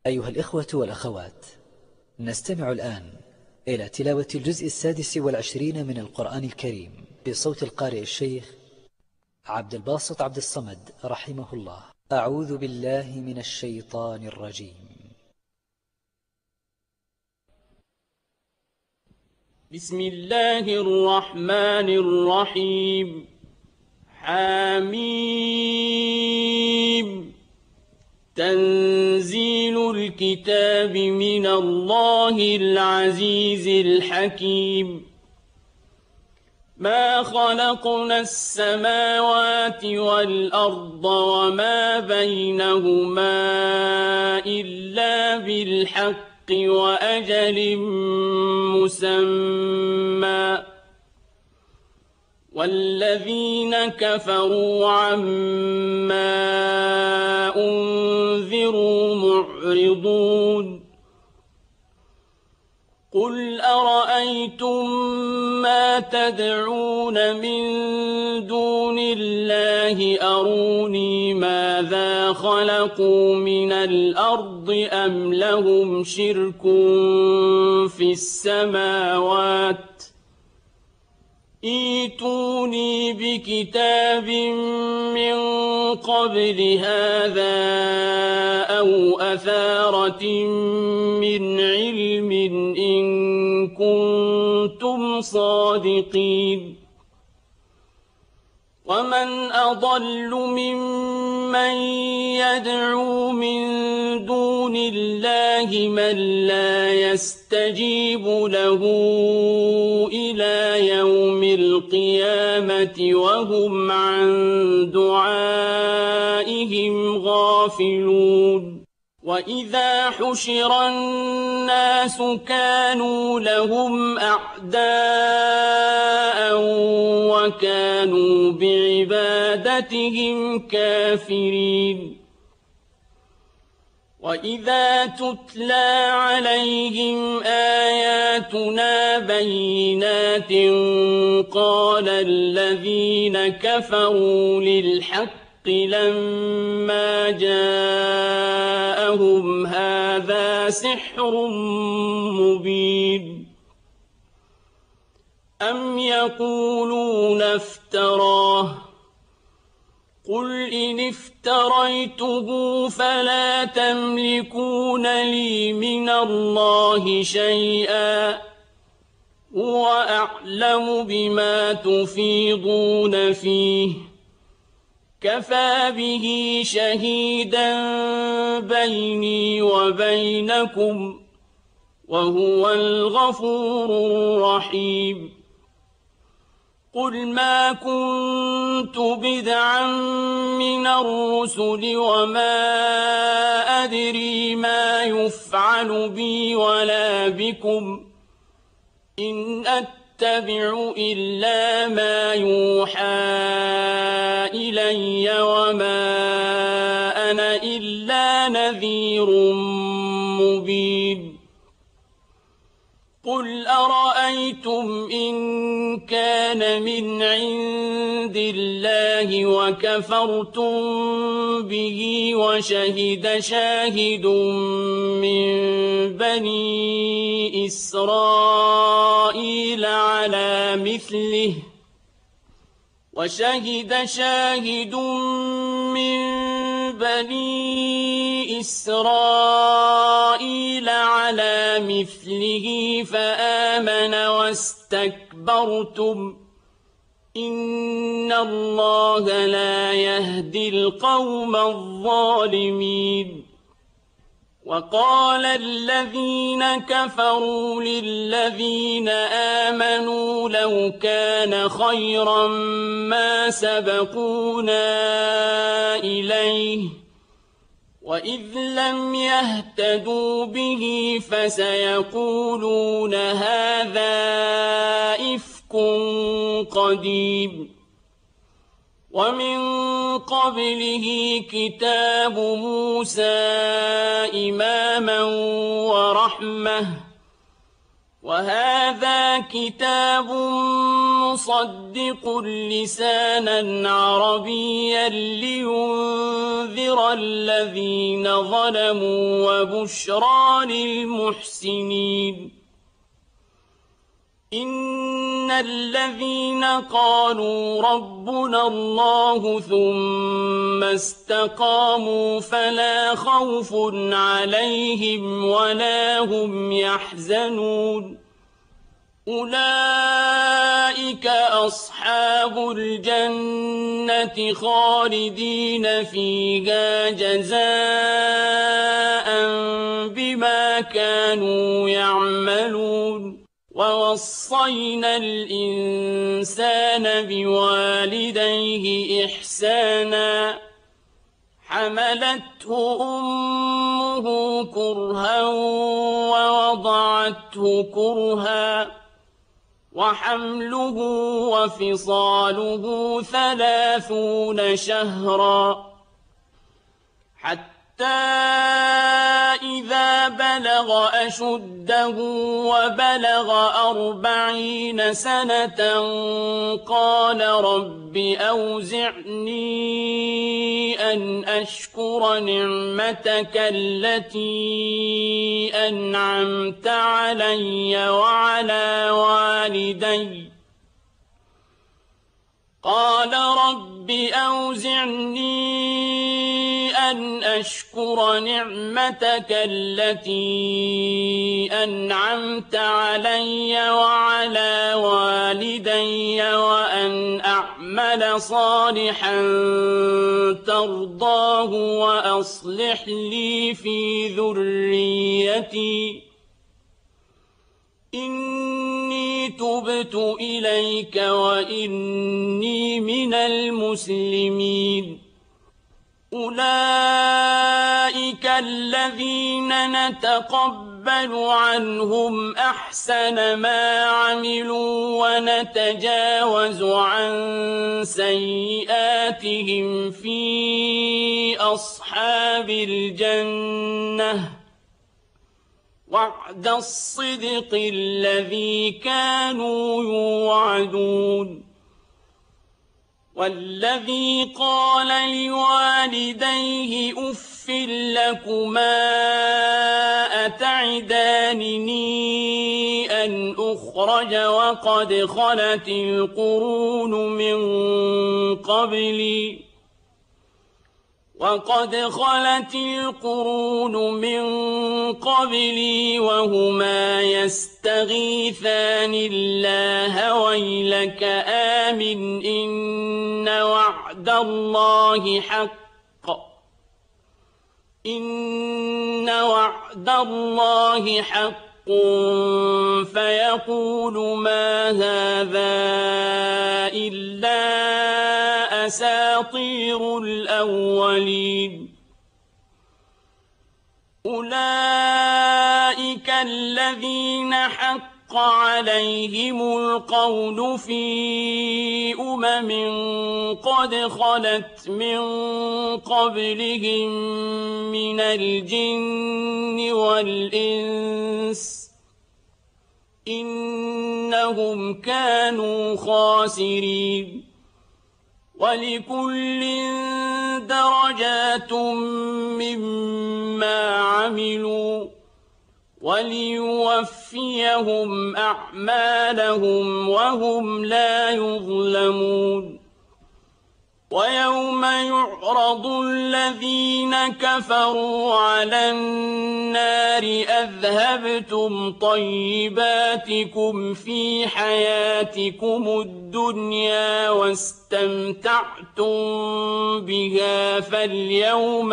أيها الإخوة والأخوات، نستمع الآن إلى تلاوة الجزء 26 من القرآن الكريم بصوت القارئ الشيخ عبد الباسط عبد الصمد رحمه الله. أعوذ بالله من الشيطان الرجيم. بسم الله الرحمن الرحيم. حميم. تنزيل الكتاب من الله العزيز الحكيم. ما خلقنا السماوات والأرض وما بينهما إلا بالحق وأجل مسمى، والذين كفروا عما أنذروا معرضون. قل أرأيتم ما تدعون من دون الله أروني ماذا خلقوا من الأرض أم لهم شرك في السماوات؟ ائتوني بكتاب من قبل هذا أو أثارة من علم إن كنتم صادقين. ومن أضل ممن يدعو من دون الله من لا يستجيب له إلى يوم القيامة وهم عن دعائهم غافلون. وإذا حشر الناس كانوا لهم أعداء وكانوا بعبادتهم كافرين. وإذا تتلى عليهم آياتنا بينات قال الذين كفروا للحق لما جاءهم هذا سحر مبين. أم يقولون افتراه؟ قل إن افتريته فلا تملكون لي من الله شيئا، هو أعلم بما تفيضون فيه، كفى به شهيدا بيني وبينكم وهو الغفور الرحيم. قل ما كنت بدعا من الرسل وما أدري ما يفعل بي ولا بكم، إن أتبع إلا ما يوحى إلي وما أنا إلا نذير مبين. قل أرأيتم إن كان من عند الله وكفرتم به وشهد شاهد من بني إسرائيل على مثله فآمن واستكبرتم إن الله لا يهدي القوم الظالمين. وقال الذين كفروا للذين آمنوا لو كان خيرا ما سبقونا إليه، وإذ لم يهتدوا به فسيقولون هذا إفك قديم. ومن قبله كتاب موسى إماما ورحمة، وهذا كتاب مصدق لسانا عربيا لينذر الذين ظلموا وبشرى للمحسنين إن الذين قالوا ربنا الله ثم استقاموا فلا خوف عليهم ولا هم يحزنون أولئك أصحاب الجنة خالدين فيها جزاء بما كانوا يعملون ووصينا الإنسان بوالديه إحسانا حملته أمه كرها ووضعته كرها وحمله وفصاله 30 شهرا حتى إذا بلغ أشده وبلغ 40 سنة قال رب أوزعني أن أشكر نعمتك التي أنعمت علي وعلى والدي قال رب أوزعني أن أشكر نعمتك التي أنعمت علي وعلى والدي وأن أعمل صالحا ترضاه وأصلح لي في ذريتي إني تبت إليك وإني من المسلمين أولئك الذين نتقبل عنهم أحسن ما عملوا ونتجاوز عن سيئاتهم في أصحاب الجنة وعد الصدق الذي كانوا يوعدون والذي قال لوالديه أف لكما أتعدانني أن أخرج وقد خلت القرون من قبلي وهما يستغيثان الله ويلك آمن إن وعد الله حق فيقول ما هذا إلا أساطير الأولين أولئك الذين حق عليهم القول في قد خلت من قبلهم من الجن والإنس إنهم كانوا خاسرين ولكل درجات مما عملوا وليوفيهم أعمالهم وهم لا يظلمون ويوم يعرض الذين كفروا على النار أذهبتم طيباتكم في حياتكم الدنيا واستمتعتم بها فاليوم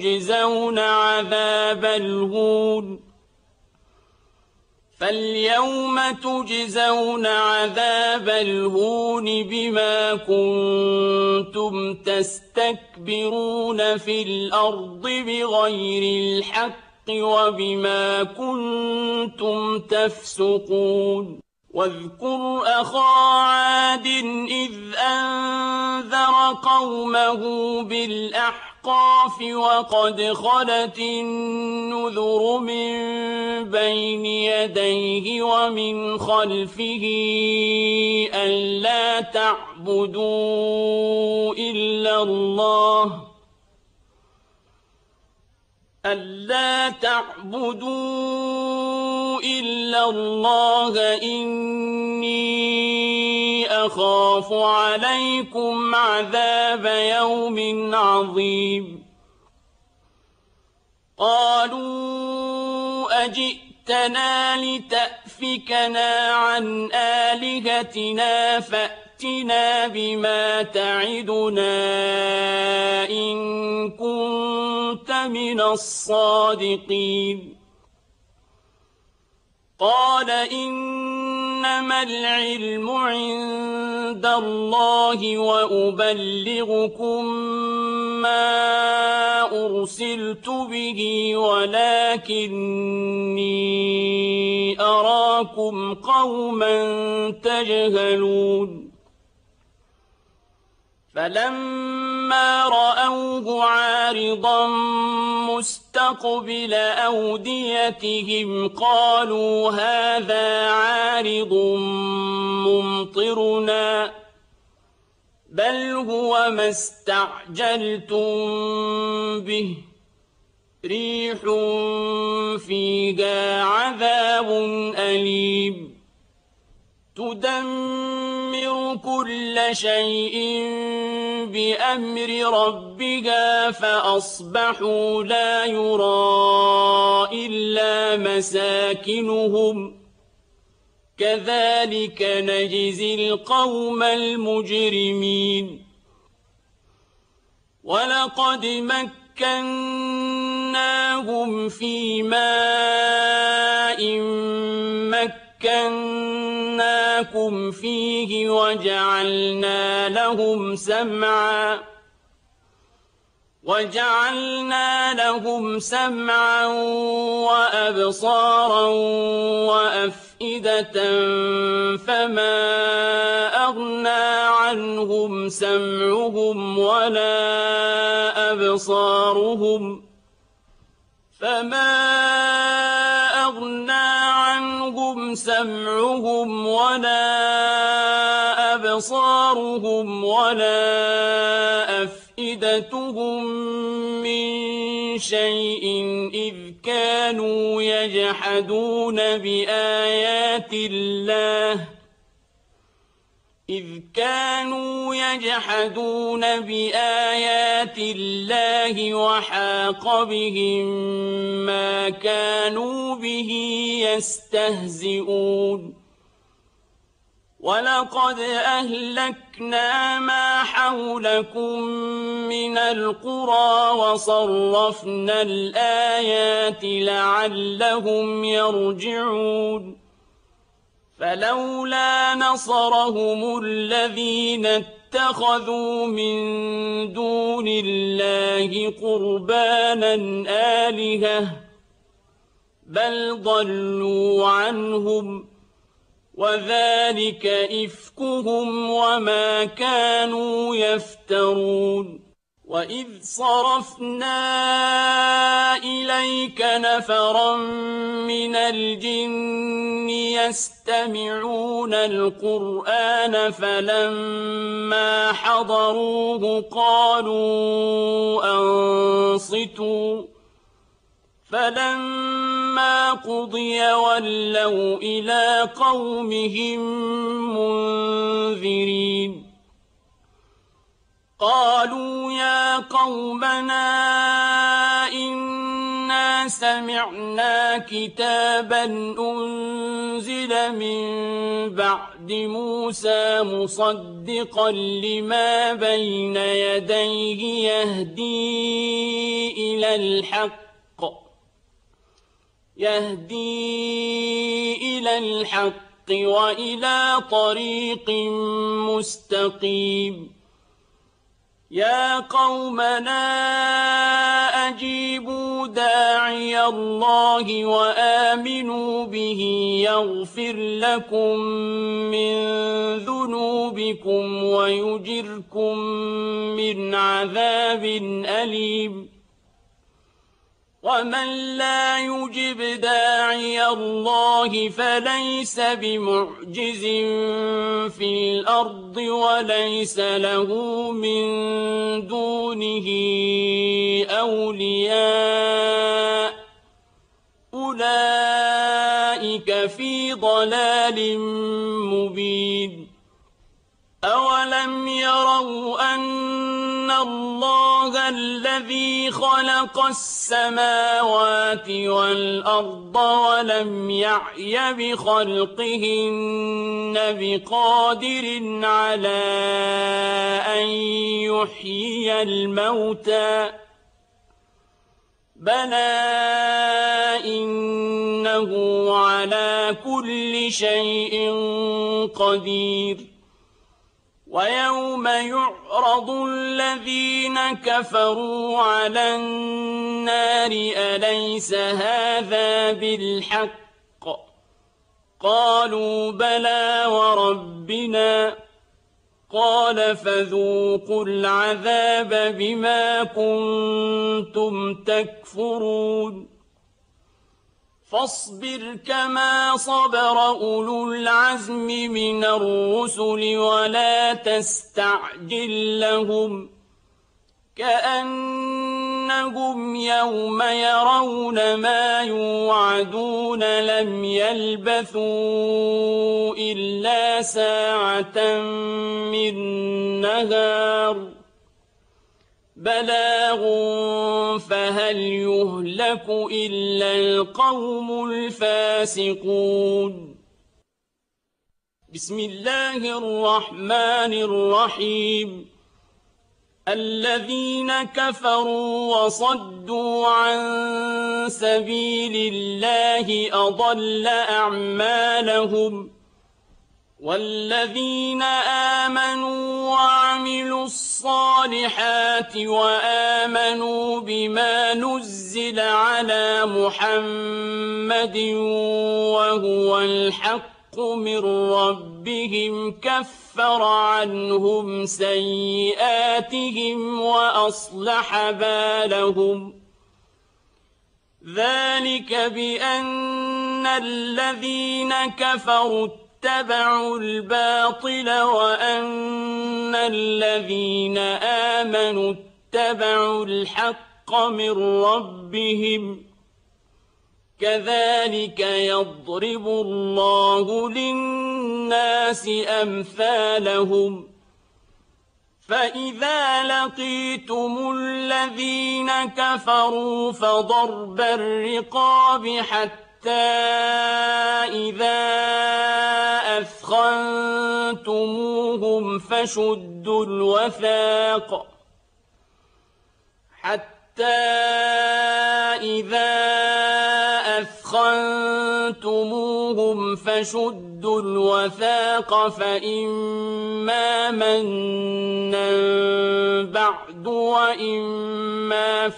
تجزون عذاب الهون بما كنتم تستكبرون في الأرض بغير الحق وبما كنتم تفسقون واذكر أخا عاد إذ أنذر قومه بالأحقاف وقد خلت النذر من بين يديه ومن خلفه ألا تعبدوا إلا الله إني أخاف عليكم عذاب يوم عظيم قالوا أجئتنا لتأفكنا عن آلهتنا فأتنا بما تعدنا إن كنت من الصادقين قال إنما العلم عند الله وأبلغكم ما أرسلت به ولكني أراكم قوما تجهلون فلما رأوه عارضا مستقبل أوديتهم قالوا هذا عارض ممطرنا بل هو ما استعجلتم به ريح فيها عذاب أليم تدمر كل شيء بأمر ربها فأصبحوا لا يرى إلا مساكنهم كذلك نجزي القوم المجرمين ولقد مكناهم في ماء مكناكم فيه وجعلنا لهم سمعا وأبصارا وأفئدة فما أغنى عنهم سمعهم ولا أبصارهم ولا أفئدتهم من شيء إذ كانوا يجحدون بآيات الله وحاق بهم ما كانوا به يستهزئون ولقد أهلكنا ما حولكم من القرى وصرفنا الآيات لعلهم يرجعون فلولا نصرهم الذين اتخذوا من دون الله قربانا آلهة بل ضلوا عنهم وذلك إفكهم وما كانوا يفترون وإذ صرفنا إليك نفرا من الجن يستمعون القرآن فلما حضروه قالوا أنصتوا فلما قضي ولوا إلى قومهم منذرين قالوا يا قومنا إنا سمعنا كتابا أنزل من بعد موسى مصدقا لما بين يديه يهدي إلى الحق وإلى طريق مستقيم يا قومنا أجيبوا داعي الله وآمنوا به يغفر لكم من ذنوبكم ويجركم من عذاب أليم ومن لا يجب داعي الله فليس بمعجز في الأرض وليس له من دونه أولياء أولئك في ضلال مبين أولم يروا أن الله الذي خلق السماوات والأرض ولم يعي بخلقهن بقادر على أن يحيي الموتى بلى إنه على كل شيء قدير ويوم يعرض الذين كفروا على النار أليس هذا بالحق قالوا بلى وربنا قال فذوقوا العذاب بما كنتم تكفرون فاصبر كما صبر أولو العزم من الرسل ولا تستعجل لهم كأنهم يوم يرون ما يوعدون لم يلبثوا إلا ساعة من نهار بلاغ فهل يهلك إلا القوم الفاسقون بسم الله الرحمن الرحيم الذين كفروا وصدوا عن سبيل الله أضل أعمالهم والذين آمنوا وعملوا الصالحات وآمنوا بما نزل على محمد وهو الحق من ربهم كفر عنهم سيئاتهم وأصلح بالهم ذلك بأن الذين كفروا اتبعوا الباطل وأن الذين آمنوا اتبعوا الحق من ربهم كذلك يضرب الله للناس أمثالهم فإذا لقيتم الذين كفروا فضرب الرقاب حتى إذا أثخنتموهم فشدوا الوثاق فإما منا بعد وإما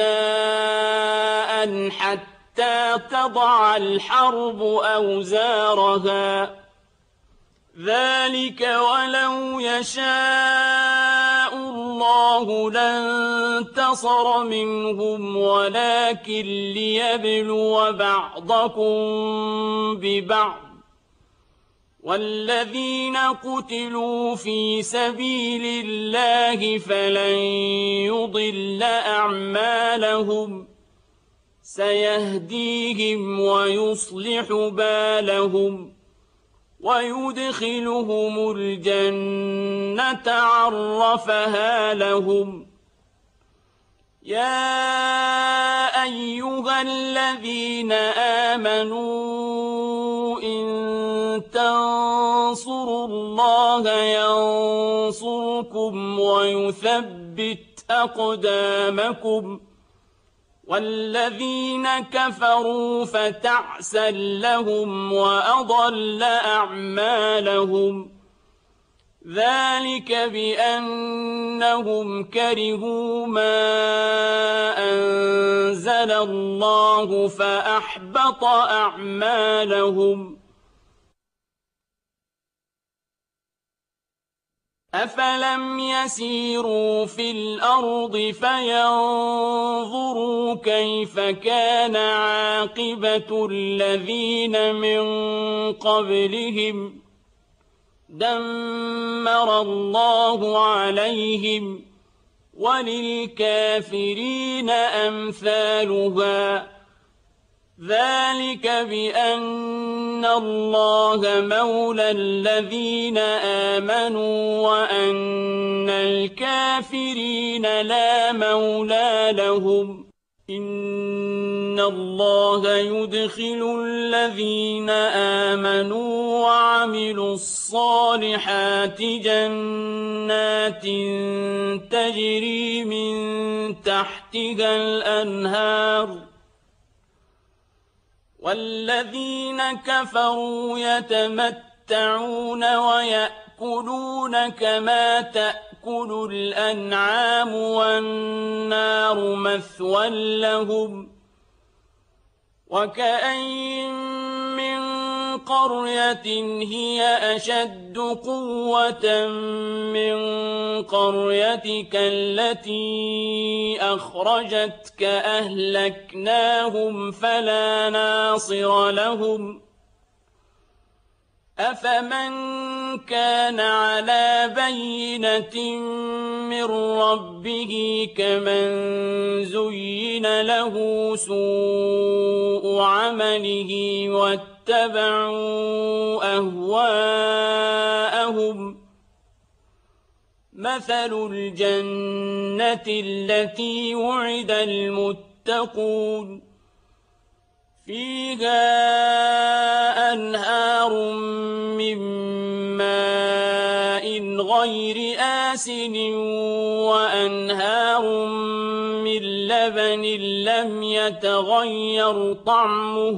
فداء حتى تضع الحرب أوزارها ذلك ولو يشاء الله لانتصر منهم ولكن ليبلو بعضكم ببعض والذين قتلوا في سبيل الله فلن يضل أعمالهم سيهديهم ويصلح بالهم ويدخلهم الجنة عرفها لهم يا أيها الذين آمنوا إن تنصروا الله ينصركم ويثبت أقدامكم والذين كفروا فتعسا لهم وأضل أعمالهم ذلك بأنهم كرهوا ما أنزل الله فأحبط أعمالهم أفلم يسيروا في الأرض فينظروا كيف كان عاقبة الذين من قبلهم دمر الله عليهم وللكافرين أمثالها ذلك بأن الله مولى الذين آمنوا وأن الكافرين لا مولى لهم إن الله يدخل الذين آمنوا وعملوا الصالحات جنات تجري من تحتها الأنهار والذين كفروا يتمتعون ويأكلون كما تأكل الأنعام والنار مثوى لهم وكأين من قرية هي أشد قوة من قريتك التي أخرجتك أهلكناهم فلا ناصر لهم أفمن كان على بينة من ربه كمن زين له سوء عمله واتبعوا أهواءهم مثل الجنة التي وعد المتقون فيها أنهار من ماء غير آسن وأنهار من لبن لم يتغير طعمه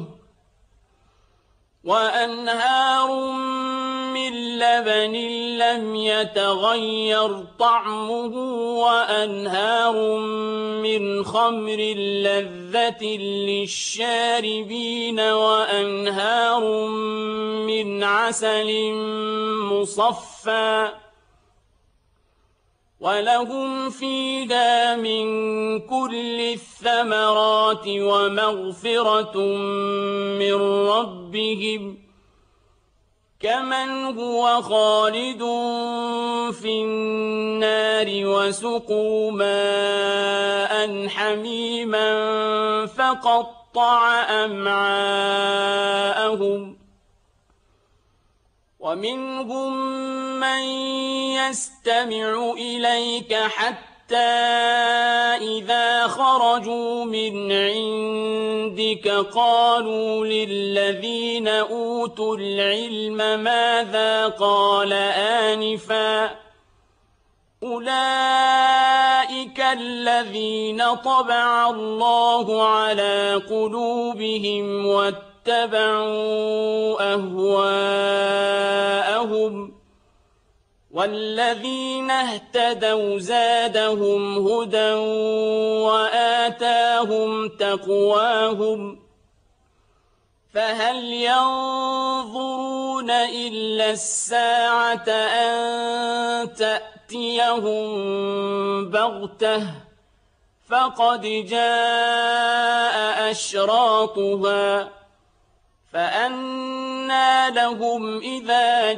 وأنهار من خمر لذة للشاربين وأنهار من عسل مصفى ولهم فيها من كل الثمرات ومغفرة من ربهم كمن هو خالد في النار وسقوا ماء حميما فقطع أمعاءهم ومنهم من يستمع إليك حتى إذا خرجوا من عندك قالوا للذين أوتوا العلم ماذا قال آنفا أولئك الذين طبع الله على قلوبهم واتبعوا أهواءهم والذين اهتدوا زادهم هدى وآتاهم تقواهم فهل ينظرون إلا الساعة أن تأتيهم بغتة فقد جاء أشراطها فأنى لهم إذا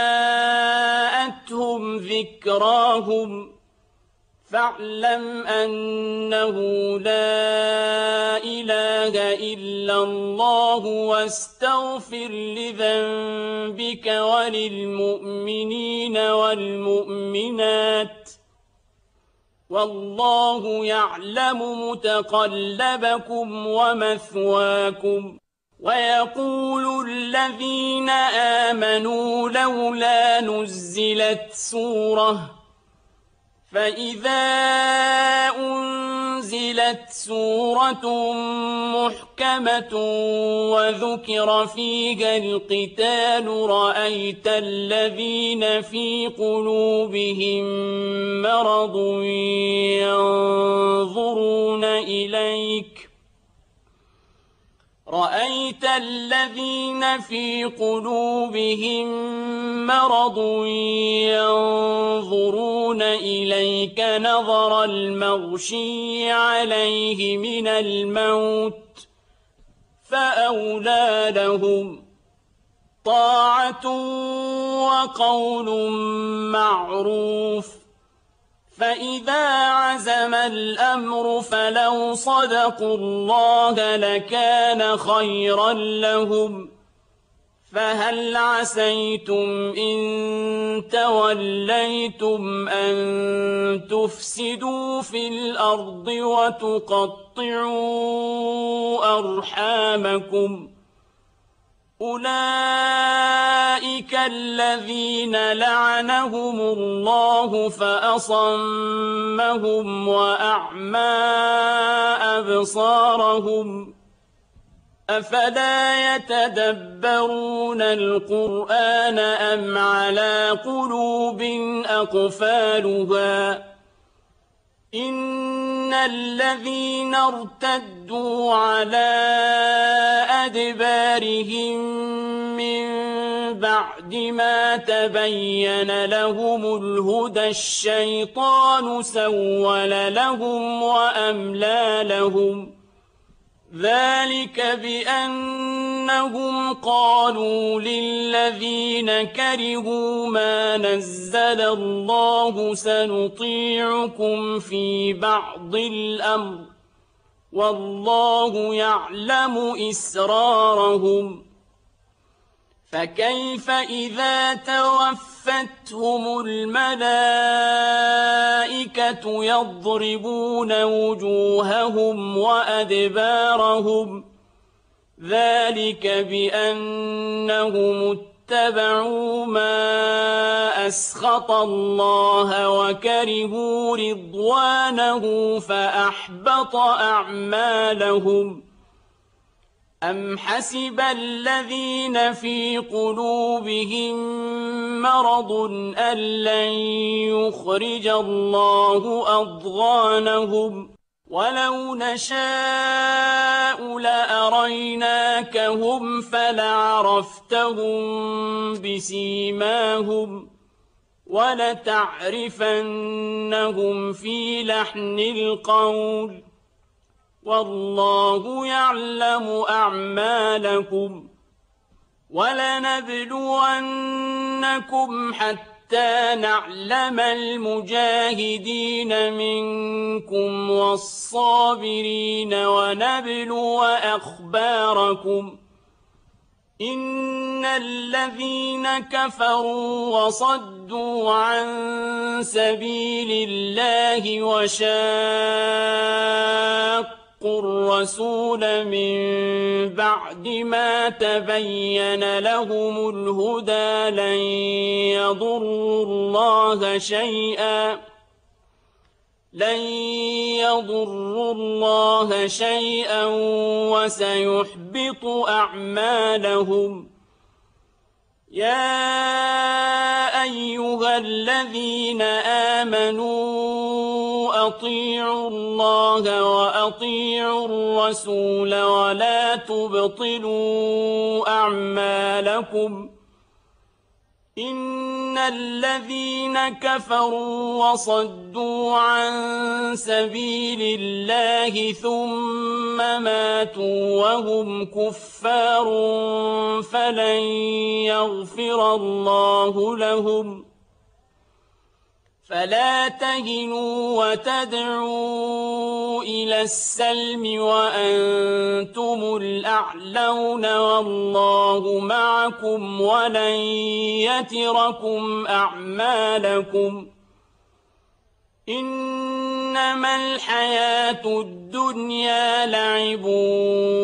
جاءتهم ذكراهم فاعلم أنه لا إله إلا الله واستغفر لذنبك وللمؤمنين والمؤمنات والله يعلم متقلبكم ومثواكم ويقول الذين آمنوا لولا نزلت سورة فإذا أنزلت سورة محكمة وذكر فيها القتال رأيت الذين في قلوبهم مرض ينظرون إليك نظر المغشي عليه من الموت فأولى لهم طاعة وقول معروف فإذا عزم الأمر فلو صدقوا الله لكان خيرا لهم فهل عسيتم إن توليتم أن تفسدوا في الأرض وتقطعوا أرحامكم أولئك الذين لعنهم الله فأصمهم وأعمى أبصارهم أفلا يتدبرون القرآن أم على قلوب أقفالها إن الذين ارتدوا على أدبارهم من بعد ما تبين لهم الهدى الشيطان سول لهم وأملى لهم ذلك بأنهم قالوا للذين كرهوا ما نزل الله سنطيعكم في بعض الأمر والله يعلم إسرارهم فكيف إذا توفتهم الملائكة يضربون وجوههم وأدبارهم ذلك بأنهم اتبعوا ما أسخط الله وكرهوا رضوانه فأحبط أعمالهم أم حسب الذين في قلوبهم مرض أن لن يخرج الله أضغانهم ولو نشاء لأريناكهم فلعرفتهم بسيماهم ولتعرفنهم في لحن القول والله يعلم أعمالكم ولنبلونكم حتى نعلم المجاهدين منكم والصابرين ونبلو أخباركم إن الذين كفروا وصدوا عن سبيل الله وشاقوا الرسول من بعد ما تبين لهم الهدى لن يضروا الله شيئا وسيحبط أعمالهم يا أيها الذين آمنوا أطيعوا الله وأطيعوا الرسول ولا تبطلوا أعمالكم إن الذين كفروا وصدوا عن سبيل الله ثم ماتوا وهم كفار فلن يغفر الله لهم فلا تهنوا وتدعوا إلى السلم وأنتم الأعلون والله معكم ولن يتركم أعمالكم إنما الحياة الدنيا لعب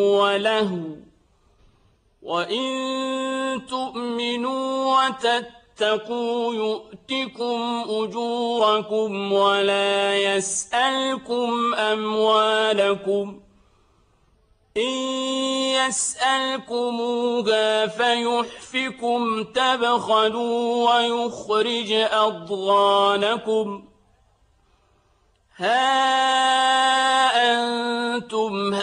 ولهو وإن تؤمنوا تتقوا يؤتكم أجوركم ولا يسألكم أموالكم إن يسألكموها فيحفكم تبخلوا ويخرج أضغانكم ها أنتم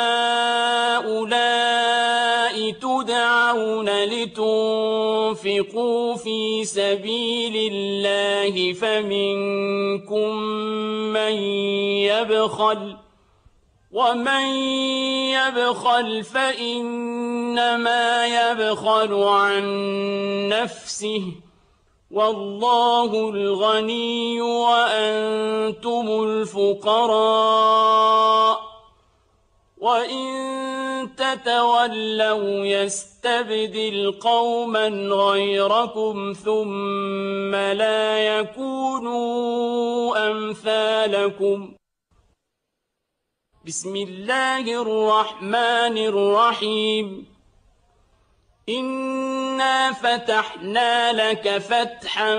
هؤلاء تدعون لتنفقوا في سبيل الله فمنكم من يبخل ومن يبخل فإنما يبخل عن نفسه والله الغني وأنتم الفقراء وإن تتولوا يستبدل قوما غيركم ثم لا يكونوا أمثالكم بسم الله الرحمن الرحيم إنا فتحنا لك فتحا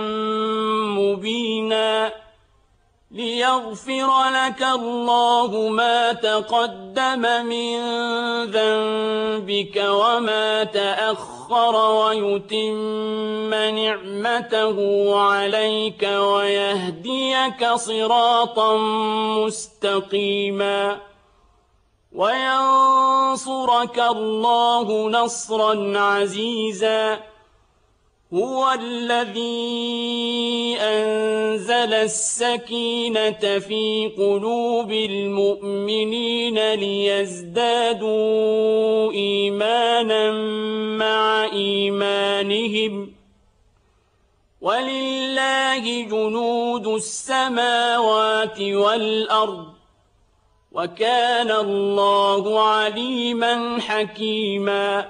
مبينا ليغفر لك الله ما تقدم من ذنبك وما تأخر ويتم نعمته عليك ويهديك صراطا مستقيما وينصرك الله نصرا عزيزا هو الذي أنزل السكينة في قلوب المؤمنين ليزدادوا إيمانا مع إيمانهم ولله جنود السماوات والأرض وكان الله عليما حكيما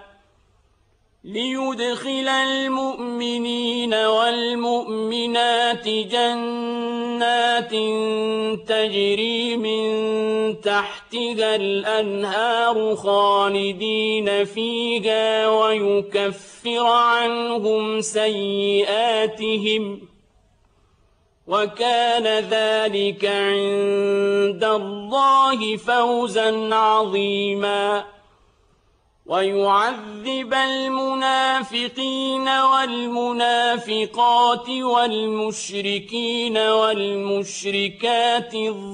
ليدخل المؤمنين والمؤمنات جنات تجري من تحتها الأنهار خالدين فيها ويكفر عنهم سيئاتهم وكان ذلك عند الله فوزا عظيما ويعذب المنافقين والمنافقات والمشركين والمشركات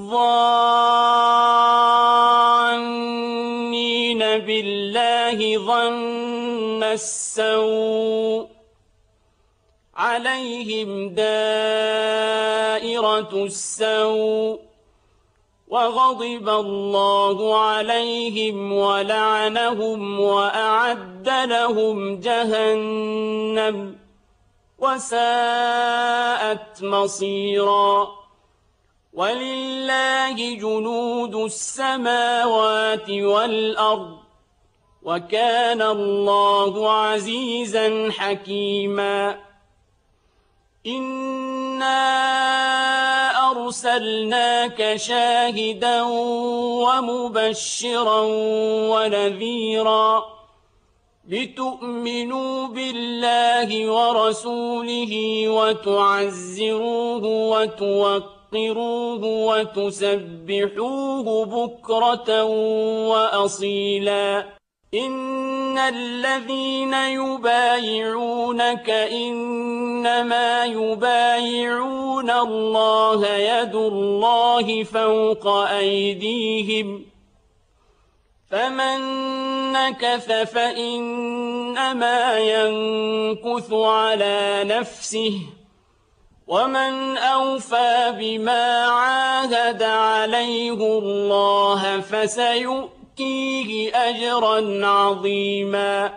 الظانين بالله ظن السوء عليهم دائرة السوء وغضب الله عليهم ولعنهم وأعد لهم جهنم وساءت مصيرا ولله جنود السماوات والأرض وكان الله عزيزا حكيما إنا أرسلناك شاهدا ومبشرا ونذيرا لتؤمنوا بالله ورسوله وتعزروه وتوقروه وتسبحوه بكرة وأصيلا إن الذين يبايعونك إنما يبايعون الله يد الله فوق أيديهم فمن نكث فإنما ينكث على نفسه ومن أوفى بما عاهد عليه الله فسيؤتيه أجرا عظيما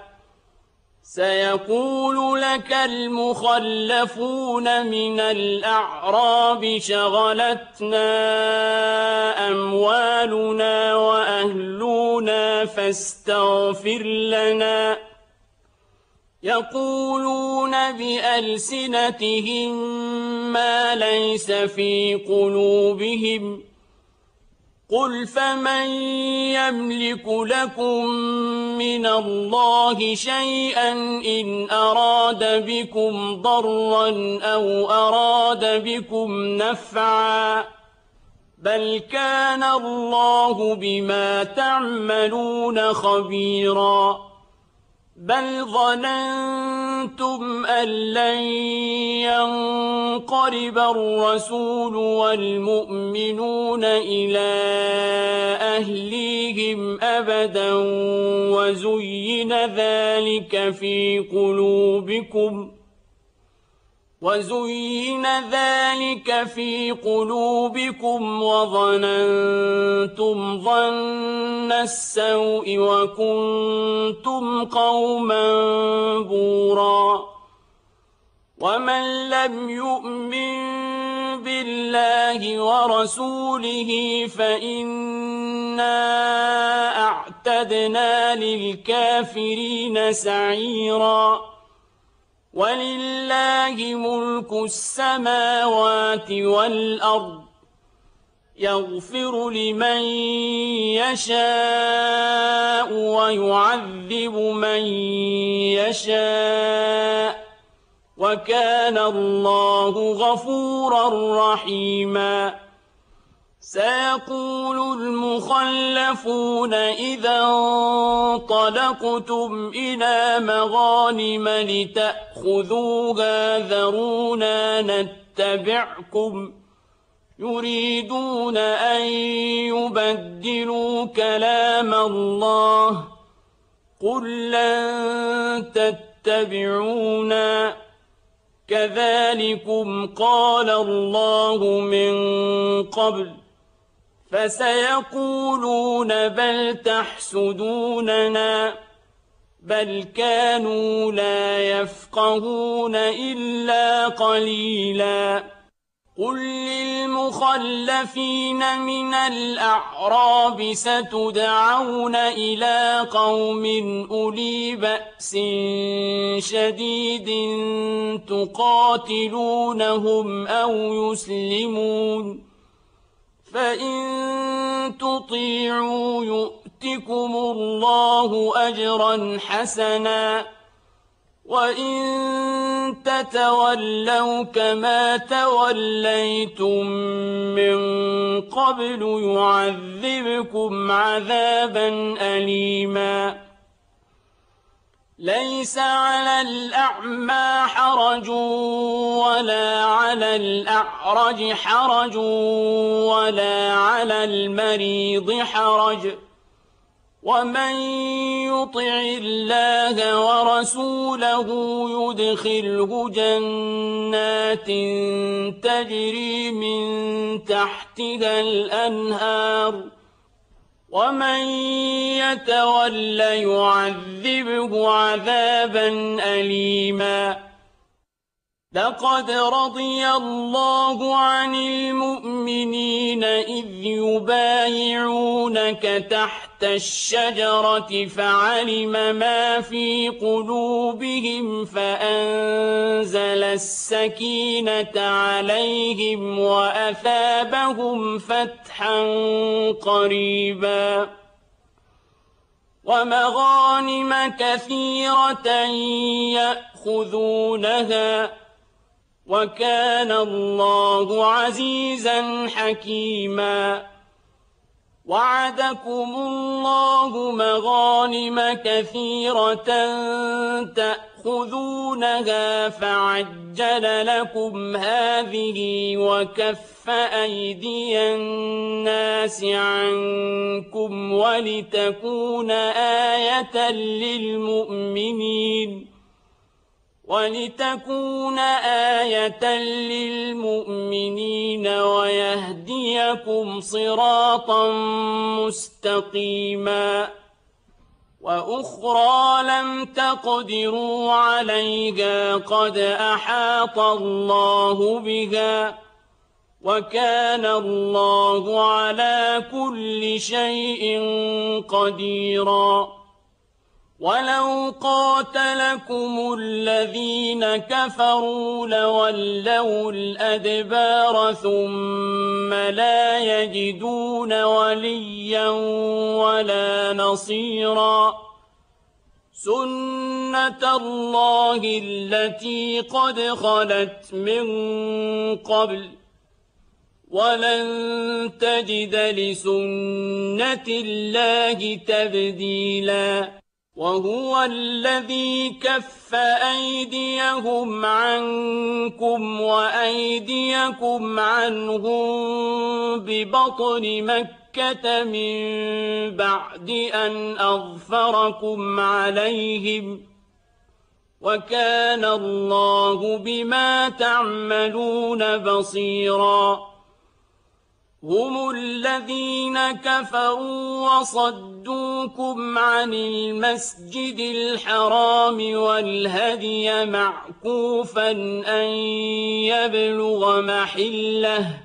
سيقول لك المخلفون من الأعراب شغلتنا أموالنا وأهلنا فاستغفر لنا يقولون بألسنتهم ما ليس في قلوبهم قل فمن يملك لكم من الله شيئا إن أراد بكم ضرا أو أراد بكم نفعا بل كان الله بما تعملون خبيرا بل ظننتم أن لن ينقلب الرسول والمؤمنون إلى أهليهم أبدا وزين ذلك في قلوبكم وظننتم ظن السوء وكنتم قوما بورا ومن لم يؤمن بالله ورسوله فإنا أعتدنا للكافرين سعيرا ولله ملك السماوات والأرض يغفر لمن يشاء ويعذب من يشاء وكان الله غفورا رحيما سيقول المخلفون إذا انطلقتم إلى مغانم لتأخذوها ذرونا نتبعكم يريدون أن يبدلوا كلام الله قل لن تتبعونا كذلكم قال الله من قبل فسيقولون بل تحسدوننا بل كانوا لا يفقهون إلا قليلا قل للمخلفين من الأعراب ستدعون إلى قوم أولي بأس شديد تقاتلونهم أو يسلمون فإن تطيعوا يؤتكم الله أجرا حسنا وإن تتولوا كما توليتم من قبل يعذبكم عذابا أليما ليس على الأعمى حرج ولا على الأعرج حرج ولا على المريض حرج ومن يطع الله ورسوله يدخله جنات تجري من تحتها الأنهار ومن يتول يعذبه عذابا أليما لقد رضي الله عن المؤمنين إذ يبايعونك تحت الشجرة فعلم ما في قلوبهم فأنزل السكينة عليهم وأثابهم فتحا قريبا ومغانم كثيرة يأخذونها وكان الله عزيزا حكيما وعدكم الله مغانم كثيرة تأخذونها فعجل لكم هذه وكف أيدي الناس عنكم ولتكون آية للمؤمنين ويهديكم صراطا مستقيما وأخرى لم تقدروا عليها قد أحاط الله بها وكان الله على كل شيء قديرا ولو قاتلكم الذين كفروا لولوا الأدبار ثم لا يجدون وليا ولا نصيرا سنة الله التي قد خلت من قبل ولن تجد لسنة الله تبديلا وهو الذي كف أيديهم عنكم وأيديكم عنهم ببطن مكة من بعد أن أظفركم عليهم وكان الله بما تعملون بصيرا هم الذين كفروا وصدوكم عن المسجد الحرام والهدي معكوفا أن يبلغ محله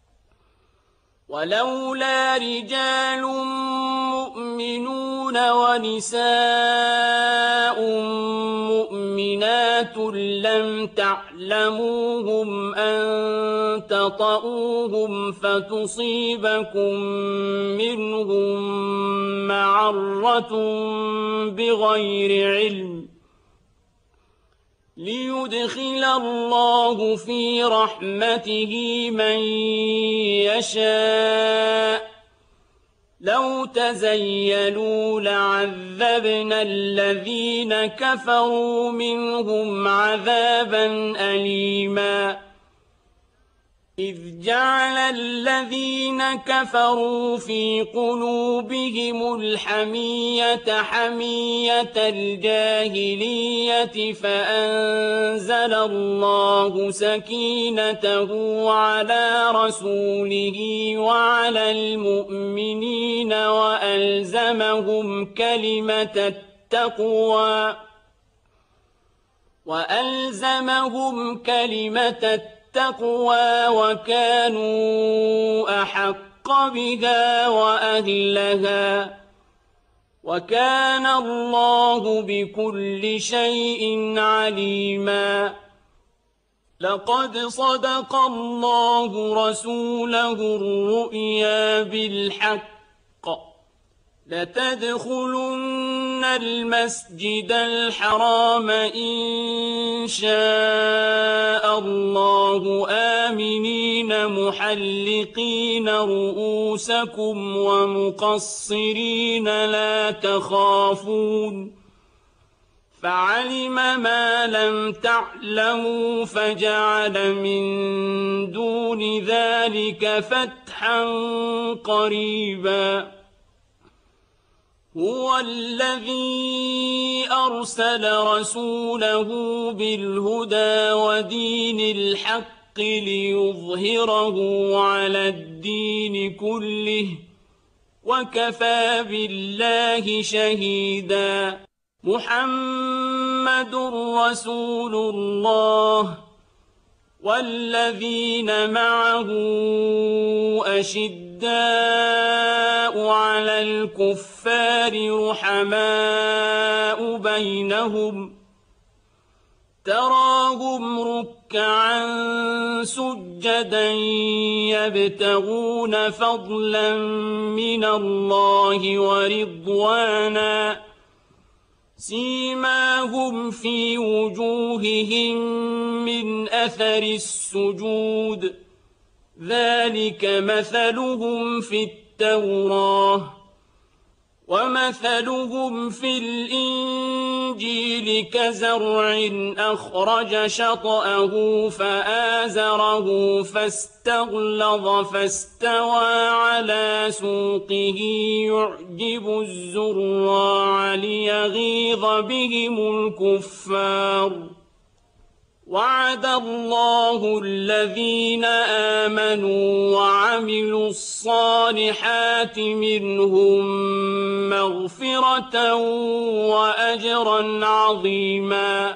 ولولا رجال مؤمنون ونساء مؤمنات لم تعلموهم أن تطؤوهم فتصيبكم منهم معرة بغير علم ليدخل الله في رحمته من يشاء لو تزيلوا لعذبنا الذين كفروا منهم عذابا أليما إذ جعل الذين كفروا في قلوبهم الحمية حمية الجاهلية فأنزل الله سكينته على رسوله وعلى المؤمنين وألزمهم كلمة التقوى وكانوا أحق بها وأهلها وكان الله بكل شيء عليما لقد صدق الله رسوله الرؤيا بالحق لتدخلن المسجد الحرام إن شاء الله آمنين محلقين رؤوسكم ومقصرين لا تخافون فعلم ما لم تعلموا فجعل من دون ذلك فتحا قريبا هو الذي أرسل رسوله بالهدى ودين الحق ليظهره على الدين كله وكفى بالله شهيدا محمد رسول الله والذين معه أشداء على الكفار رحماء بينهم تراهم ركعا سجدا يبتغون فضلا من الله ورضوانا سيماهم في وجوههم من أثر السجود ذلك مثلهم في التوراة ومثلهم في الإنجيل كزرع أخرج شطأه فآزره فاستغلظ فاستوى على سوقه يعجب الزراع ليغيظ بهم الكفار وعد الله الذين آمنوا وعملوا الصالحات منهم مغفرة وأجرا عظيما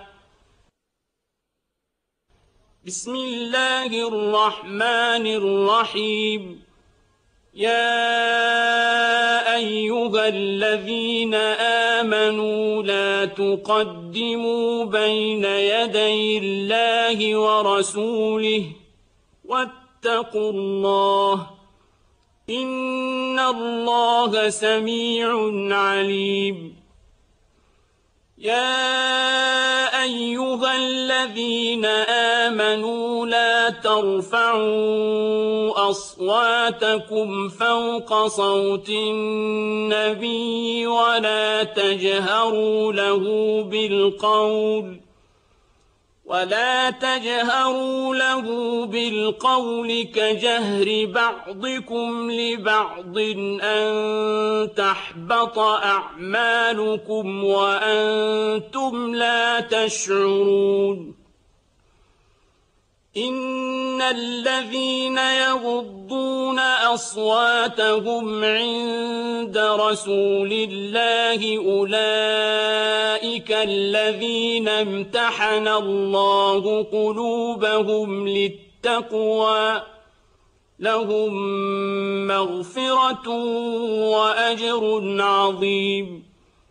بسم الله الرحمن الرحيم يا أيها الذين آمنوا لا تقدموا بين يدي الله ورسوله واتقوا الله إن الله سميع عليم يا أيها الذين آمنوا لا ترفعوا أصواتكم فوق صوت النبي ولا تجهروا له بالقول كجهر بعضكم لبعض أن تحبط أعمالكم وأنتم لا تشعرون إن الذين يغضون أصواتهم عند رسول الله أولئك الذين امتحن الله قلوبهم للتقوى لهم مغفرة وأجر عظيم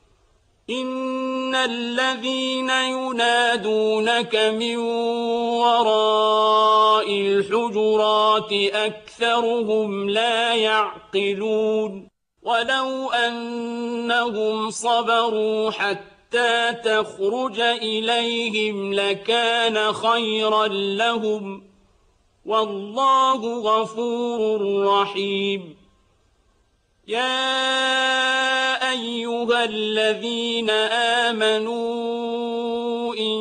إن الذين ينادونك من وراء الحجرات أكثرهم لا يعقلون ولو أنهم صبروا حتى تخرج إليهم لكان خيرا لهم والله غفور رحيم يا أيها الذين آمنوا إن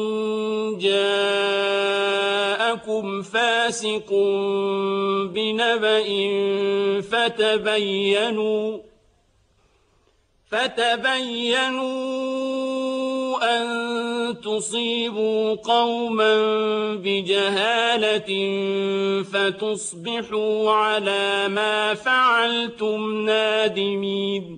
جاءكم فاسق بنبأ فتبينوا أن تصيبوا قوما بجهالة فتصبحوا على ما فعلتم نادمين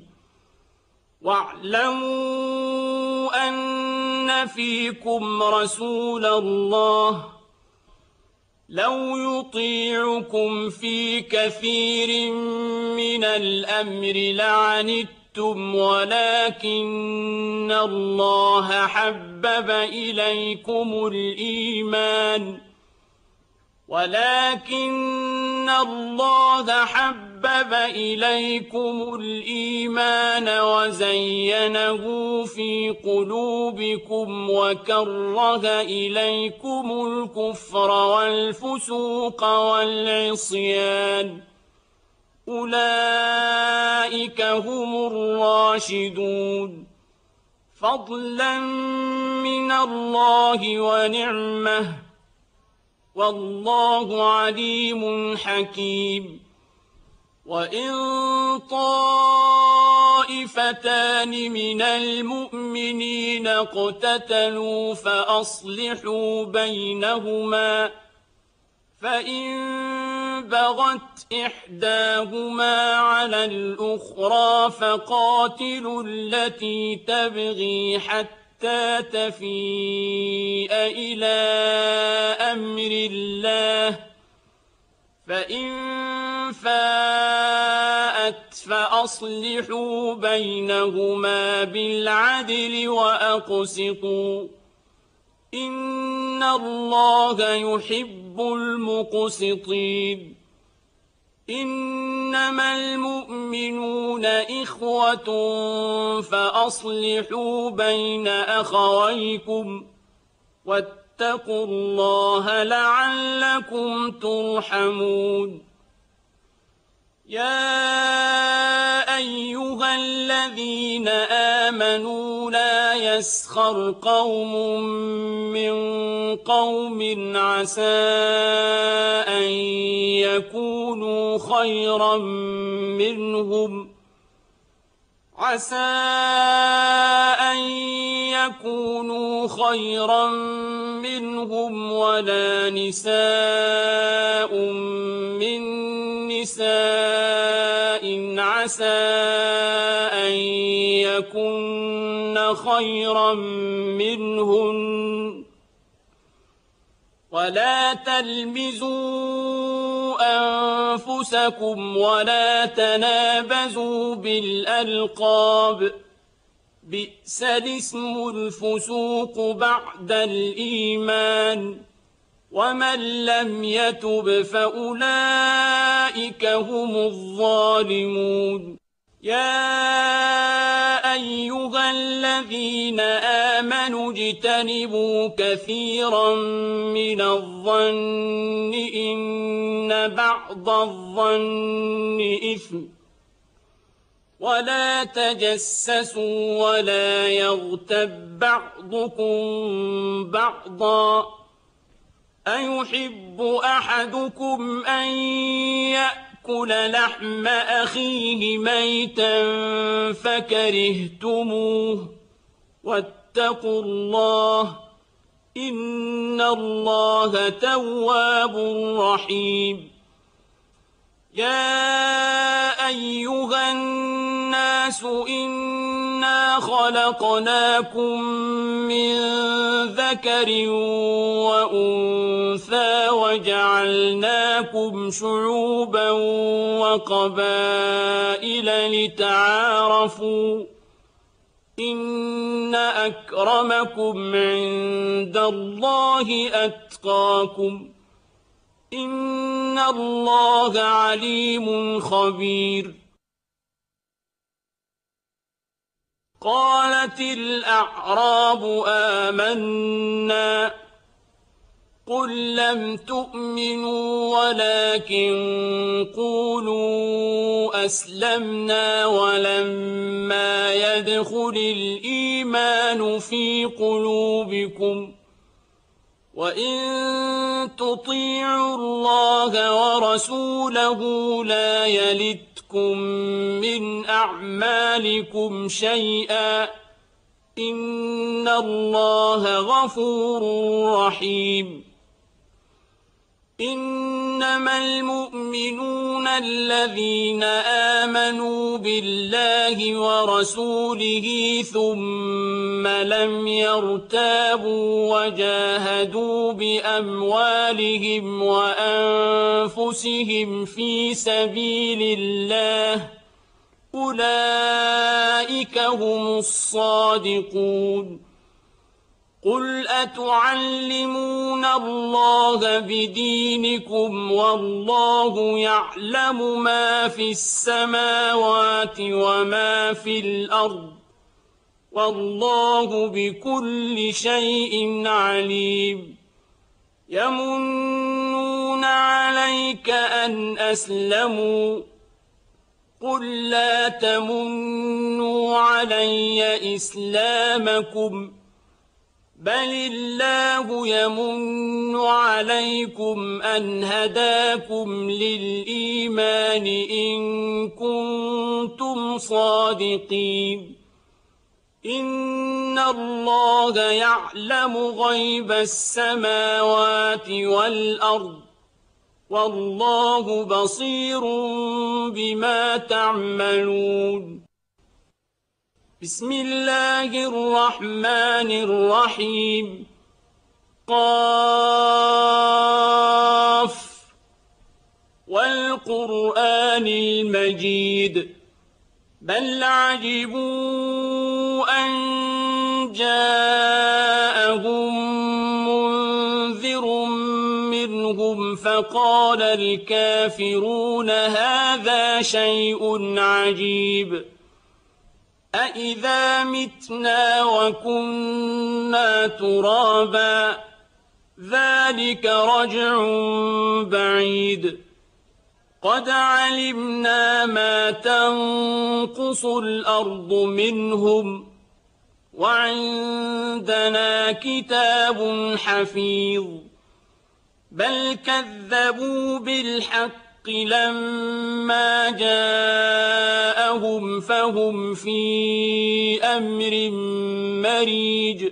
واعلموا أن فيكم رسول الله لو يطيعكم في كثير من الأمر لعنتم ولكن الله حبب إليكم الإيمان وزينه في قلوبكم وكره إليكم الكفر والفسوق والعصيان أولئك هم الراشدون فضلا من الله ونعمه والله عليم حكيم وإن طائفتان من المؤمنين اقتتلوا فأصلحوا بينهما فإن بغت إحداهما على الأخرى فقاتلوا التي تبغي حتى تفيء إلى أمر الله فإن فاءت فأصلحوا بينهما بالعدل وأقسطوا إن الله يحب المقسطين إنما المؤمنون إخوة فأصلحوا بين أخويكم واتقوا الله لعلكم ترحمون يا أيها الذين آمنوا لا يسخر قوم من قوم عسى أن يكونوا خيرا منهم ولا نساء من نساء عسى أن يكن خيرا منهن ولا تلمزوا أنفسكم ولا تنابزوا بالألقاب بئس الاسم الفسوق بعد الإيمان ومن لم يتب فأولئك هم الظالمون يا أيها الذين آمنوا اجتنبوا كثيرا من الظن إن بعض الظن إثم ولا تجسسوا ولا يغتب بعضكم بعضا أيحب أحدكم أن يأكل لحم أخيه ميتا فكرهتموه واتقوا الله إن الله تواب رحيم يا أيها الناس إنا خلقناكم من ذكر وأنثى وجعلناكم شعوبا وقبائل لتعارفوا إن أكرمكم عند الله أتقاكم إن الله عليم خبير قالت الأعراب آمنا قل لم تؤمنوا ولكن قولوا أسلمنا ولما يدخل الإيمان في قلوبكم وإن تطيعوا الله ورسوله لا يلتكم من أعمالكم شيئا إن الله غفور رحيم إنما المؤمنون الذين آمنوا بالله ورسوله ثم لم يرتابوا وجاهدوا بأموالهم وأنفسهم في سبيل الله أولئك هم الصادقون قل أتعلمون الله بدينكم والله يعلم ما في السماوات وما في الأرض والله بكل شيء عليم يمنون عليك أن أسلموا قل لا تمنوا علي إسلامكم بل الله يمن عليكم أن هداكم للإيمان إن كنتم صادقين إن الله يعلم غيب السماوات والأرض والله بصير بما تعملون بسم الله الرحمن الرحيم قاف والقرآن المجيد بل عجبوا أن جاءهم منذر منهم فقال الكافرون هذا شيء عجيب أإذا متنا وكنا ترابا ذلك رجع بعيد قد علمنا ما تنقص الأرض منهم وعندنا كتاب حفيظ بل كذبوا بالحق لما جاءهم فهم في أمر مريج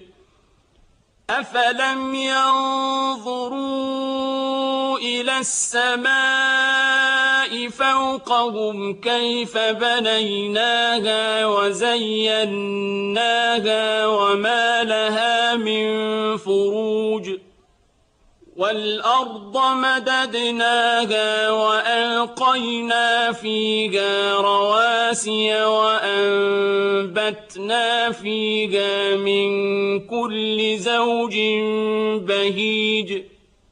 أفلم ينظروا إلى السماء فوقهم كيف بنيناها وزيناها وما لها من فروج وَالْأَرْضَ مَدَدْنَاهَا وَأَلْقَيْنَا فِيهَا رَوَاسِيَ وَأَنبَتْنَا فِيهَا مِن كُلِّ زَوْجٍ بَهِيجٍ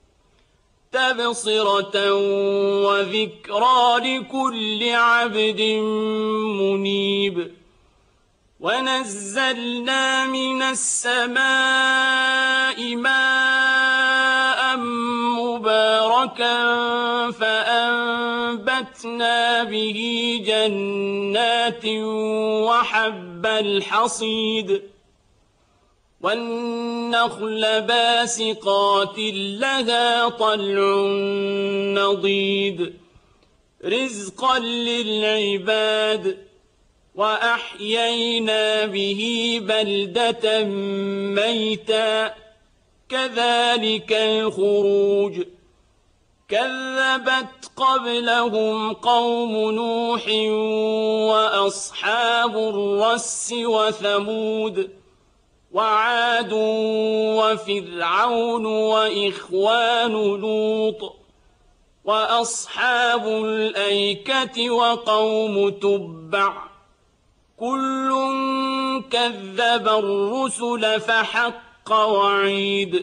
تَبْصِرَةً وَذِكْرَىٰ لِكُلِّ عَبْدٍ مُّنِيبٍ وَنَزَّلْنَا مِنَ السَّمَاءِ مَاءً مُّبَارَكًا فَأَنبَتْنَا بِهِ جَنَّاتٍ وَحَبَّ الْحَصِيدِ وَالنَّخْلَ بَاسِقَاتٍ لَّهَا طَلْعٌ نَّضِيدٌ رِّزْقًا لِّلْعِبَادِ وَأَحْيَيْنَا بِهِ بَلْدَةً مَّيْتًا كَذَٰلِكَ الْخُرُوجُ كَذَّبَتْ قَبْلَهُمْ قَوْمُ نُوحٍ وَأَصْحَابُ الرَّسِّ وَثَمُودُ وَعَادٌ وَفِرْعَوْنُ وَإِخْوَانُ لُوطٍ وَأَصْحَابُ الْأَيْكَةِ وَقَوْمُ تُبَّعٍ كُلٌّ كَذَّبَ الرُّسُلَ فَحَقَّ وَعِيدِ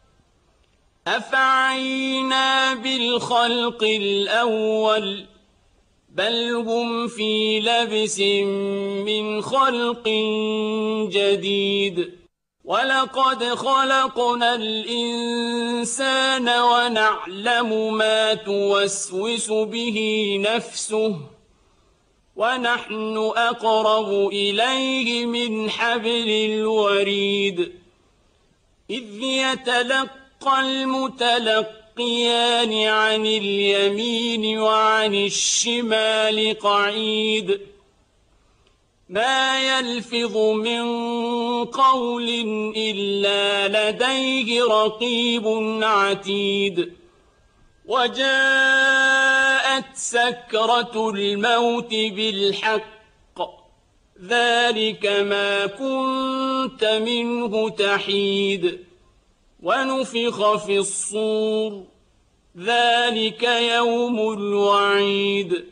أَفَعَيِينَا بِالْخَلْقِ الْأَوَّلِ بَلْ هُمْ فِي لَبْسٍ مِّنْ خَلْقٍ جَدِيدٍ وَلَقَدْ خَلَقْنَا الْإِنسَانَ وَنَعْلَمُ مَا تُوَسْوِسُ بِهِ نَفْسُهُ وَنَحْنُ أَقْرَبُ إِلَيْهِ مِنْ حَبْلِ الْوَرِيدِ إِذْ يَتَلَقَّى الْمُتَلَقِّيَانِ عَنِ الْيَمِينِ وَعَنِ الشِّمَالِ قَعِيدٌ مَا يَلْفِظُ مِن قَوْلٍ إِلَّا لَدَيْهِ رَقِيبٌ عَتِيدٌ وَجَاءَتْ سَكْرَةُ الْمَوْتِ بِالْحَقِّ ذَٰلِكَ مَا كُنتَ مِنْهُ تَحِيدُ وَنُفِخَ فِي الصُّورِ ذَٰلِكَ يَوْمُ الْوَعِيدِ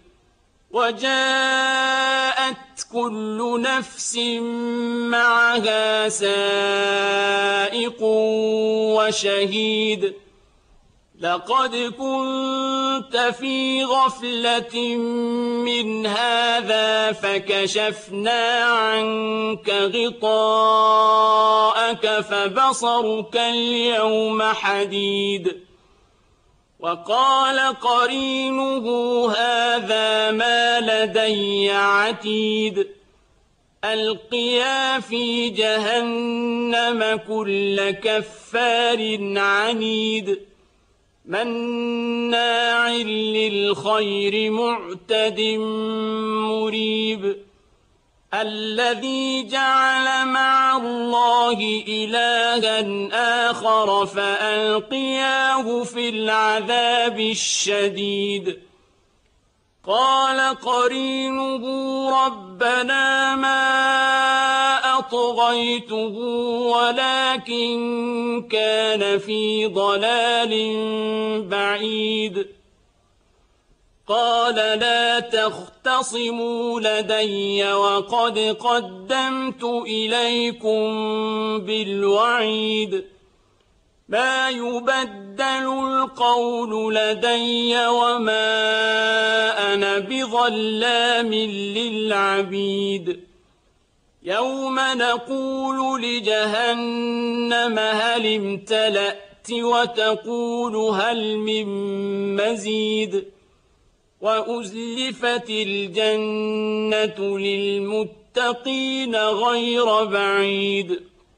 وَجَاءَتْ كُلُّ نَفْسٍ مَّعَهَا سَائِقٌ وَشَهِيدٌ لَقَدْ كُنتَ فِي غَفْلَةٍ مِّنْ هَٰذَا فَكَشَفْنَا عَنكَ غِطَاءَكَ فَبَصَرُكَ الْيَوْمَ حَدِيدٌ وَقَالَ قَرِينُهُ هَٰذَا مَا لَدَيَّ عَتِيدٌ أَلْقِيَا فِي جَهَنَّمَ كُلَّ كَفَّارٍ عَنِيدٍ مَّنَّاعٍ لِّلْخَيْرِ مُعْتَدٍ مُّرِيبٍ الَّذِي جَعَلَ مَعَ اللَّهِ إِلَٰهًا آخَرَ فَأَلْقِيَاهُ فِي الْعَذَابِ الشَّدِيدِ قَالَ قَرِينُهُ رَبَّنَا مَا أَطْغَيْتُهُ وَلَٰكِن كَانَ فِي ضَلَالٍ بَعِيدٍ قَالَ لَا تَخْتَصِمُوا لَدَيَّ وَقَدْ قَدَّمْتُ إِلَيْكُم بِالْوَعِيدِ مَا يُبَدَّلُ الْقَوْلُ لَدَيَّ وَمَا أَنَا بِظَلَّامٍ لِّلْعَبِيدِ يَوْمَ نَقُولُ لِجَهَنَّمَ هَلِ امْتَلَأْتِ وَتَقُولُ هَلْ مِن مَّزِيدٍ وَأُزْلِفَتِ الْجَنَّةُ لِلْمُتَّقِينَ غَيْرَ بَعِيدٍ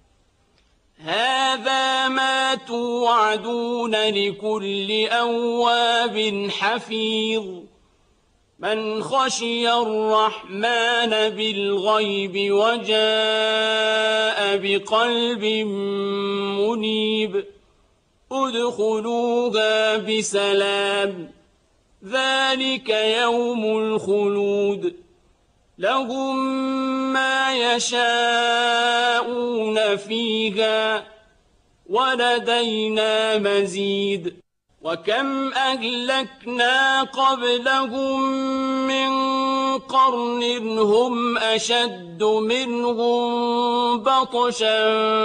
هَٰذَا مَا تُوعَدُونَ لِكُلِّ أَوَّابٍ حَفِيظٍ مَّنْ خَشِيَ الرَّحْمَٰنَ بِالْغَيْبِ وَجَاءَ بِقَلْبٍ مُّنِيبٍ ادْخُلُوهَا بِسَلَامٍ ذَٰلِكَ يَوْمُ الْخُلُودِ لَهُم مَّا يَشَاءُونَ فِيهَا ولدينا مزيد وكم أهلكنا قبلهم من قرن هم أشد منهم بطشا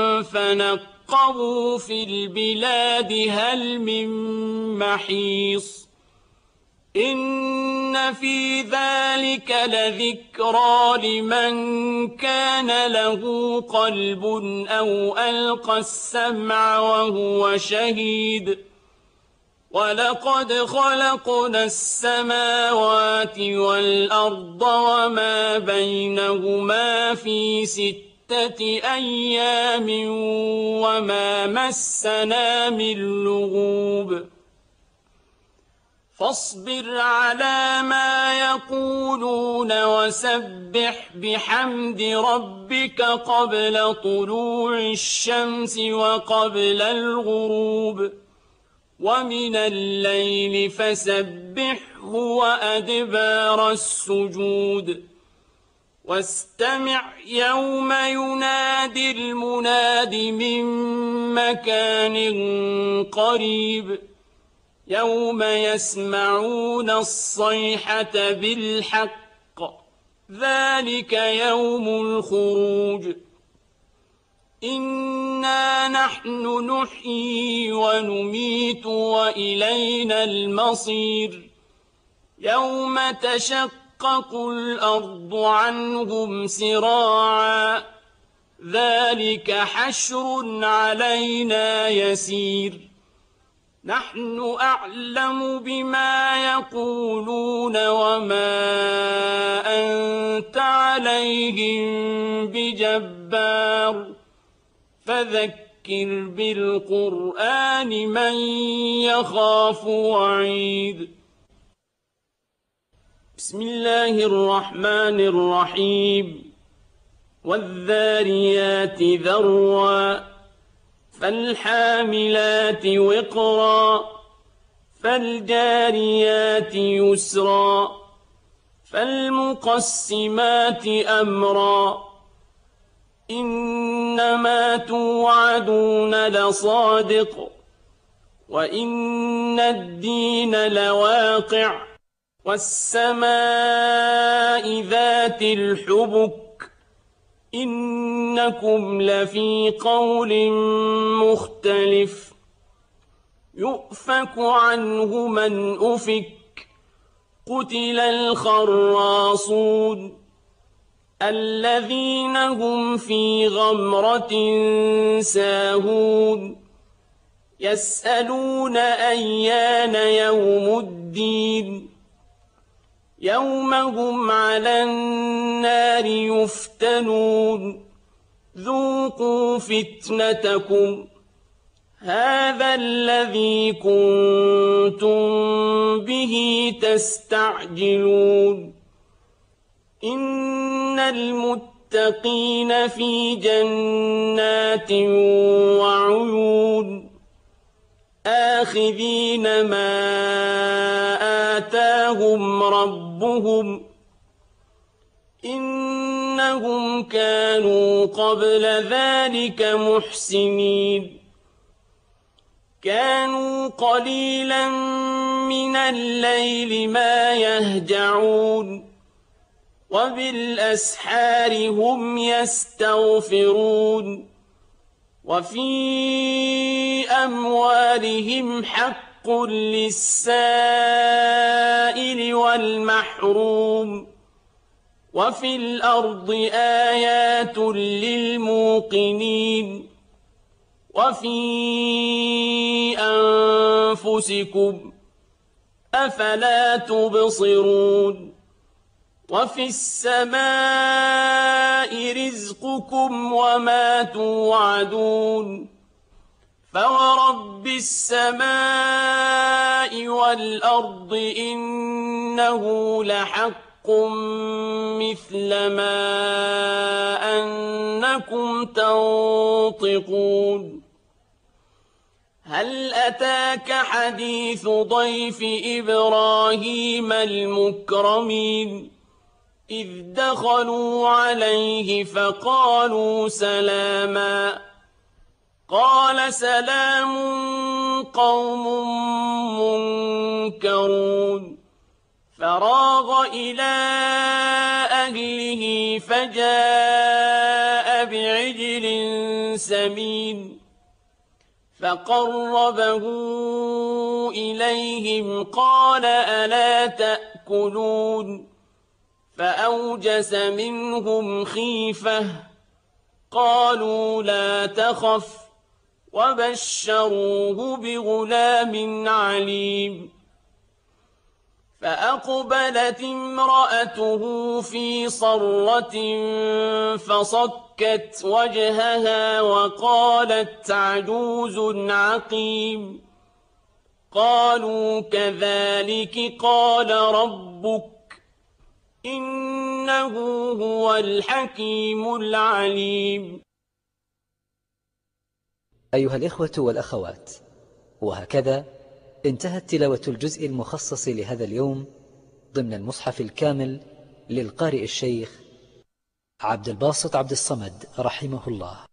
فنقبوا في البلاد هل من محيص إن في ذلك لذكرى لمن كان له قلب أو ألقى السمع وهو شهيد ولقد خلقنا السماوات والأرض وما بينهما في 6 أيام وما مسنا من لغوب فاصبر على ما يقولون وسبح بحمد ربك قبل طلوع الشمس وقبل الغروب ومن الليل فسبحه وأدبار السجود واستمع يوم ينادي المناد من مكان قريب يوم يسمعون الصيحة بالحق ذلك يوم الخروج إنا نحن نحيي ونميت وإلينا المصير يوم تشقق الأرض عنهم سراعا ذلك حشر علينا يسير نحن أعلم بما يقولون وما أنت عليهم بجبار فذكر بالقرآن من يخاف وعيد بسم الله الرحمن الرحيم والذاريات ذروا فالحاملات وقرا فالجاريات يسرا فالمقسمات أمرا إنما توعدون لصادق وإن الدين لواقع والسماء ذات الحبك إنكم لفي قول مختلف يؤفك عنه من أفك قتل الخراصون الذين هم في غمرة ساهون يسألون أيان يوم الدين يوم هم على النار يفتنون ذوقوا فتنتكم هذا الذي كنتم به تستعجلون إن المتقين في جنات وعيون آخذين ما آتاهم ربهم إنهم كانوا قبل ذلك محسنين كانوا قليلا من الليل ما يهجعون وبالأسحار هم يستغفرون وفي أموالهم حق للسائل والمحروم وفي الأرض آيات للموقنين وفي أنفسكم أفلا تبصرون وفي السماء رزقكم وما توعدون فورب السماء والأرض إنه لحق مثل ما أنكم تنطقون هل أتاك حديث ضيف إبراهيم المكرمين إذ دخلوا عليه فقالوا سلاما قال سلام قوم منكرون فراغ إلى أهله فجاء بعجل سمين فقربه إليهم قال ألا تأكلون فأوجس منهم خيفة قالوا لا تخف وبشروه بغلام عليم فأقبلت امرأته في صرة فصكت وجهها وقالت عجوز عقيم قالوا كذلك قال ربك إنه هو الحكيم العليم. أيها الإخوة والأخوات، وهكذا انتهت تلاوة الجزء المخصص لهذا اليوم ضمن المصحف الكامل للقارئ الشيخ عبد الباسط عبد الصمد رحمه الله.